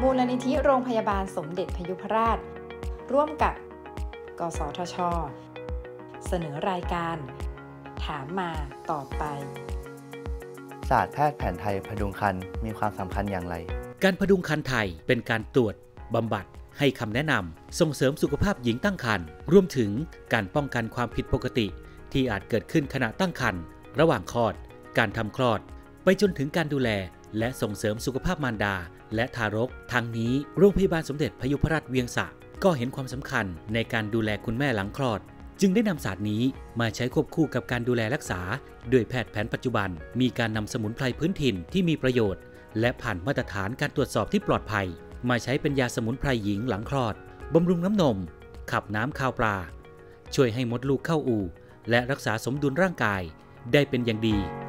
มูลนิธิโรงพยาบาลสมเด็จพยุพราชร่วมกับกสทช.เสนอรายการถามมาตอบไปศาสตร์แพทย์แผนไทยพดุงครรภ์มีความสำคัญอย่างไรการพดุงครรภ์ไทยเป็นการตรวจบำบัดให้คำแนะนำส่งเสริมสุขภาพหญิงตั้งครรภ์รวมถึงการป้องกันความผิดปกติที่อาจเกิดขึ้นขณะตั้งครรภ์ระหว่างคลอดการทำคลอดไปจนถึงการดูแลและส่งเสริมสุขภาพมารดาและทารกทั้งนี้โรงพยาบาลสมเด็จพยุพราชเวียงสะก็เห็นความสำคัญในการดูแลคุณแม่หลังคลอดจึงได้นำศาสตร์นี้มาใช้ควบคู่กับการดูแลรักษาด้วยแพทย์แผนปัจจุบันมีการนำสมุนไพรพื้นถิ่นที่มีประโยชน์และผ่านมาตรฐานการตรวจสอบที่ปลอดภัยมาใช้เป็นยาสมุนไพรหญิงหลังคลอดบำรุงน้ำนมขับน้ำคาวปลาช่วยให้มดลูกเข้าอู่และรักษาสมดุลร่างกายได้เป็นอย่างดี